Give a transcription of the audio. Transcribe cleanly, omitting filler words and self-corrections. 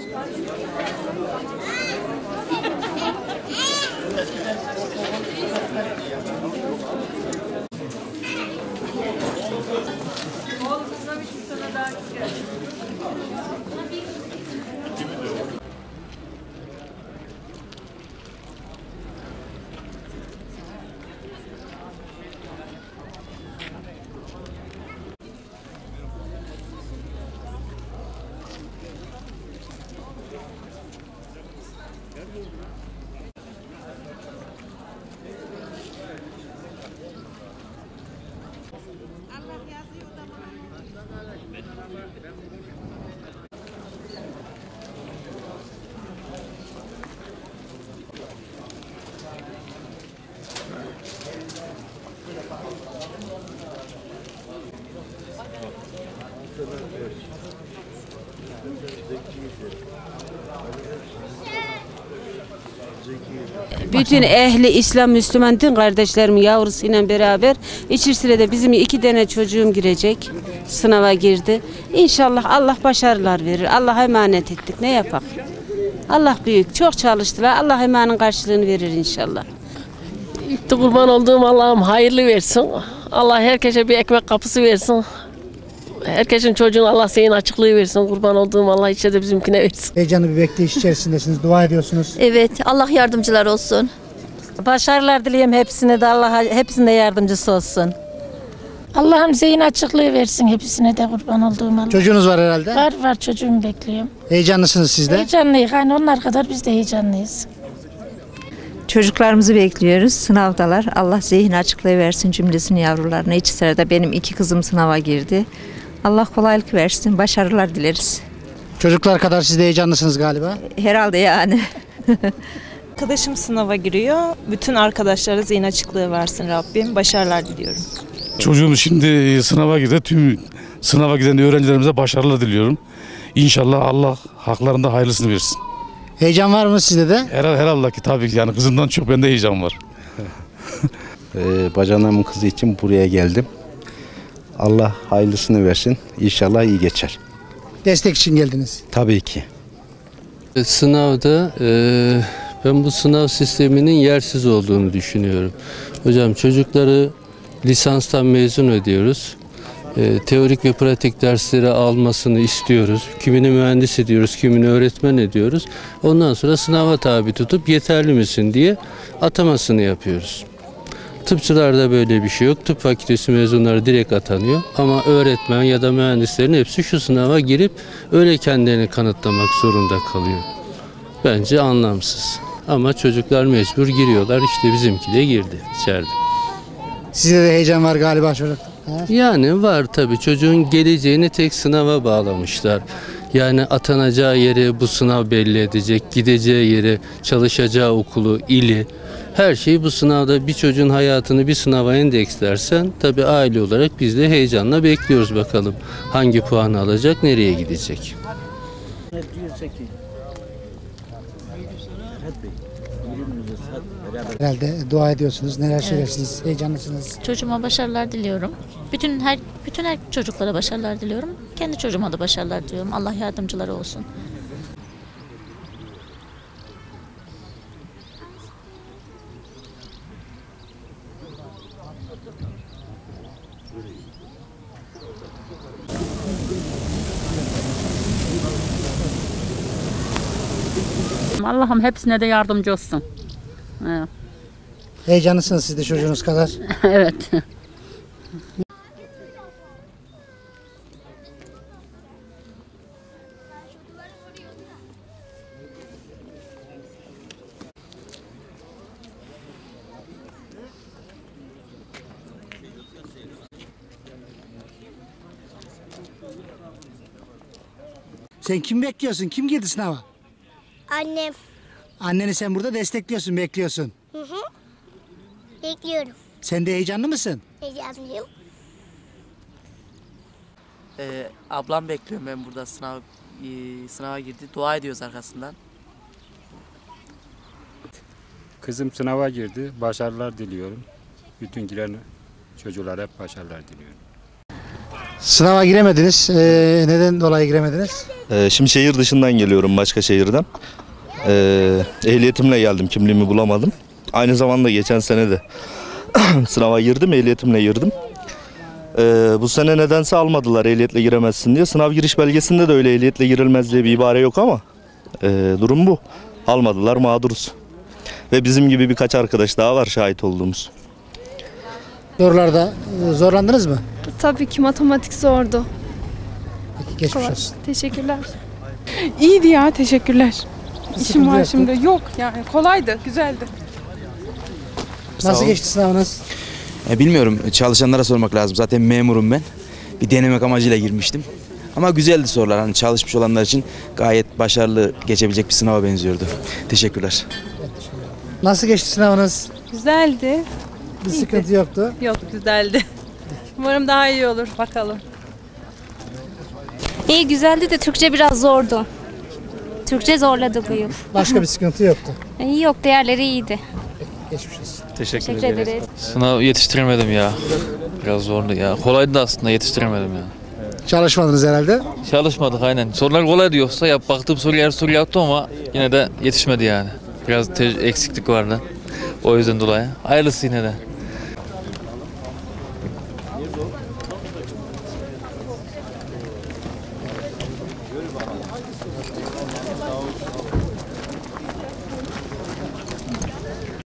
Bütün ehli İslam Müslüman din kardeşlerimin yavrusuyla beraber içerisine de bizim 2 tane çocuğum girecek. Sınava girdi. İnşallah Allah başarılar verir. Allah'a emanet ettik. Ne yapak? Allah büyük. Çok çalıştılar. Allah emanın karşılığını verir inşallah. İlk de kurban olduğum Allah'ım hayırlı versin. Allah herkese bir ekmek kapısı versin. Herkesin çocuğuna Allah zihin açıklığı versin. Kurban olduğum Allah içe de bizimkine versin. Heyecanlı bir bekleyiş içerisindesiniz. Dua ediyorsunuz. Evet, Allah yardımcılar olsun. Başarılar dileyim hepsine de, Allah hepsinde yardımcısı olsun. Allah'ım zihin açıklığı versin hepsine de kurban olduğum Allah. Çocuğunuz var herhalde. Var çocuğumu bekliyorum. Heyecanlısınız siz de. Heyecanlıyız. Hani onlar kadar biz de heyecanlıyız. Çocuklarımızı bekliyoruz. Sınavdalar. Allah zihin açıklığı versin cümlesini yavrularına. İçi sırada benim 2 kızım sınava girdi. Allah kolaylık versin. Başarılar dileriz. Çocuklar kadar siz de heyecanlısınız galiba. Herhalde yani. Arkadaşım sınava giriyor. Bütün arkadaşlara zihin açıklığı versin Rabbim. Başarılar diliyorum. Çocuğum şimdi sınava girdi. Tüm sınava giden öğrencilerimize başarılar diliyorum. İnşallah Allah haklarında hayırlısını versin. Heyecan var mı sizde de? Herhalde ki tabii ki yani kızımdan çok bende heyecan var. Bacanamın kızı için buraya geldim. Allah hayırlısını versin. İnşallah iyi geçer. Destek için geldiniz. Tabii ki. Sınavda ben bu sınav sisteminin yersiz olduğunu düşünüyorum. Hocam çocukları lisanstan mezun ediyoruz. Teorik ve pratik dersleri almasını istiyoruz. Kimini mühendis ediyoruz, kimini öğretmen ediyoruz. Ondan sonra sınava tabi tutup yeterli misin diye atamasını yapıyoruz. Tıpçılarda böyle bir şey yok. Tıp fakültesi mezunları direkt atanıyor. Ama öğretmen ya da mühendislerin hepsi şu sınava girip öyle kendilerini kanıtlamak zorunda kalıyor. Bence anlamsız. Ama çocuklar mecbur giriyorlar. İşte bizimki de girdi içeride. Sizde de heyecan var galiba çocuk. Yani var tabii. Çocuğun geleceğini tek sınava bağlamışlar. Yani atanacağı yeri bu sınav belli edecek. Gideceği yeri, çalışacağı okulu, ili. Her şeyi bu sınavda bir çocuğun hayatını bir sınava endekslersen tabii aile olarak biz de heyecanla bekliyoruz bakalım. Hangi puanı alacak, nereye gidecek? Herhalde dua ediyorsunuz. Neler söylersiniz? Heyecanlısınız. Çocuğuma başarılar diliyorum. Bütün her çocuklara başarılar diliyorum. Kendi çocuğuma da başarılar diliyorum. Allah yardımcıları olsun. Allah'ım hepsine de yardımcı olsun. Evet. Heyecanlısınız siz de çocuğunuz kadar. Evet. Sen kim bekliyorsun? Kim girdi sınava? Annem. Anneni sen burada destekliyorsun, bekliyorsun. Hı. Bekliyorum. Sen de heyecanlı mısın? Heyecanlıyım. Ablam bekliyorum ben burada sınava girdi. Dua ediyoruz arkasından. Kızım sınava girdi. Başarılar diliyorum. Bütün giren çocuklara hep başarılar diliyorum. Sınava giremediniz. Neden dolayı giremediniz? Şimdi şehir dışından geliyorum, başka şehirden. Ehliyetimle geldim, kimliğimi bulamadım. Aynı zamanda geçen sene de sınava girdim, ehliyetimle girdim. Bu sene nedense almadılar ehliyetle giremezsin diye. Sınav giriş belgesinde de öyle ehliyetle girilmez diye bir ibare yok ama durum bu. Almadılar, mağduruz. Ve bizim gibi birkaç arkadaş daha var şahit olduğumuz. Sorularda zorlandınız mı? Tabii ki matematik zordu. Peki, geçmiş Kolay. olsun. Teşekkürler. İyiydi ya, teşekkürler. İşim sıkıntı var yoktu? şimdi. Yok yani kolaydı, güzeldi. Nasıl geçti sınavınız? Bilmiyorum, çalışanlara sormak lazım. Zaten memurum ben. Bir denemek amacıyla girmiştim. Ama güzeldi sorular. Hani çalışmış olanlar için gayet başarılı geçebilecek bir sınava benziyordu. Teşekkürler. Nasıl geçti sınavınız? Güzeldi. Bir sıkıntı yoktu. Yok, güzeldi. Umarım daha iyi olur, bakalım. İyi güzeldi de Türkçe biraz zordu. Türkçe zorladı bu yıl. Başka bir sıkıntı yoktu. Yok, diğerleri iyiydi. Geçmiş olsun. Teşekkür ederiz. Sınav yetiştiremedim ya. Biraz zordu ya. Kolaydı da aslında yetiştiremedim ya. Çalışmadınız herhalde. Çalışmadık aynen. Sorular kolay diyorsa baktığım soruyu her soru yaptım ama yine de yetişmedi yani. Biraz eksiklik vardı. O yüzden dolayı. Hayırlısı yine de.